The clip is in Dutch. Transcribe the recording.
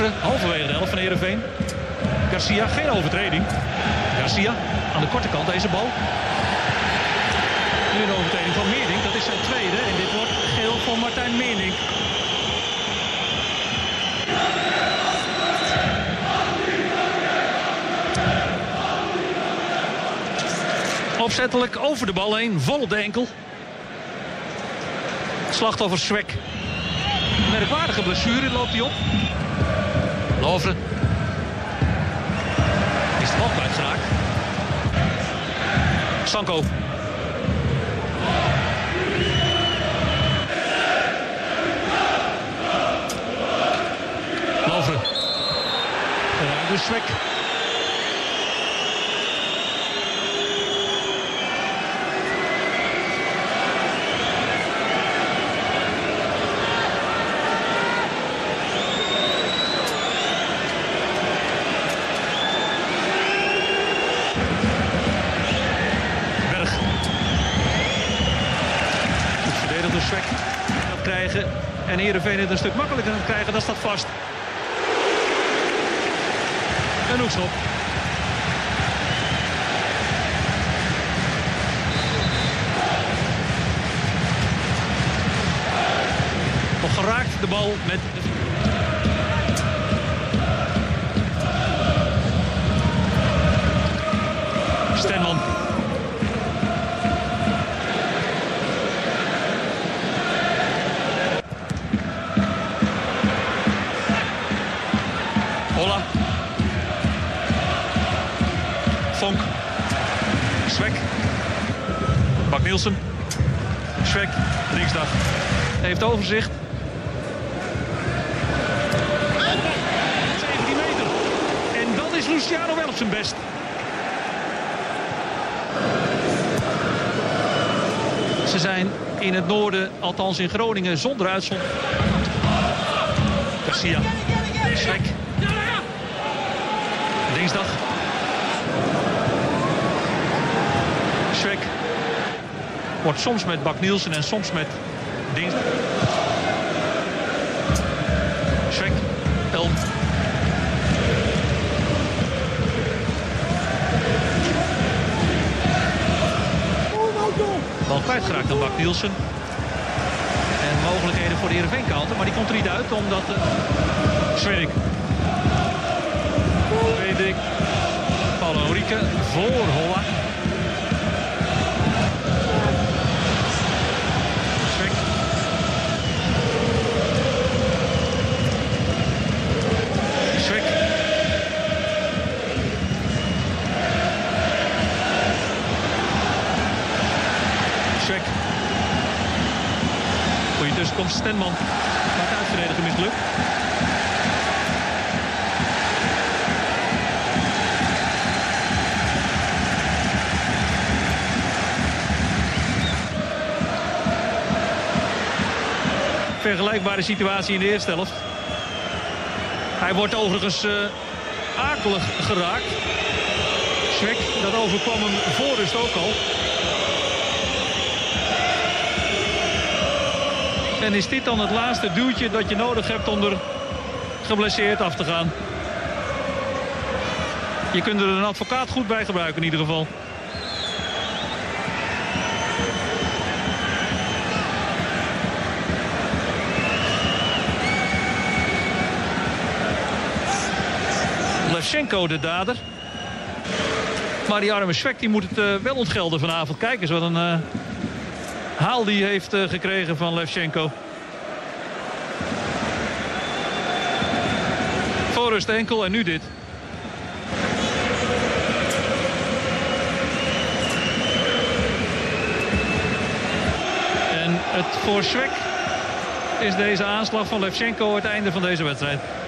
Lovren, halverwege de helft van Heerenveen. Garcia, geen overtreding. Garcia aan de korte kant deze bal. Nu een overtreding van Meerdink, dat is zijn tweede. En dit wordt geel voor Martijn Meerdink. Opzettelijk over de bal heen, vol op de enkel. Slachtoffer Swek. Merkwaardige blessure loopt hij op. Lovren. Is de bal kwijtgeraakt. Sanko. Lovren. Eruit dus Swek. Krijgen. En Heerenveen het een stuk makkelijker aan het krijgen, dat staat vast. Een hoekschop. Nog geraakt de bal met... Stenman. Holla. Vonk. Swek. Bak Nielsen. Swek. Riksdag. Heeft overzicht. 17 meter. En dat is Luciano wel op zijn best. Ze zijn in het noorden, althans in Groningen, zonder uitzondering. Garcia. Swek. Dinsdag. Swek. Wordt soms met Bak Nielsen en soms met Dinsdag. Swek. Elm. Bal kwijtgeraakt aan Bak Nielsen. En mogelijkheden voor de Heerenveen-counter, maar die komt er niet uit omdat... Swerik. Swerik. Paulo Henrique voor Holla. Swek. Swek. Swek. Goeie tussenkomst, Stenman. Gaat uitverdedigen mislukt. Vergelijkbare situatie in de eerste helft. Hij wordt overigens akelig geraakt. Swek, dat overkwam hem voor rust ook al. En is dit dan het laatste duwtje dat je nodig hebt om er geblesseerd af te gaan? Je kunt er een advocaat goed bij gebruiken in ieder geval. Levchenko de dader. Maar die arme Swek die moet het wel ontgelden vanavond. Kijk eens wat een haal die heeft gekregen van Levchenko. Voorrust enkel en nu dit. En het voor Swek is deze aanslag van Levchenko het einde van deze wedstrijd.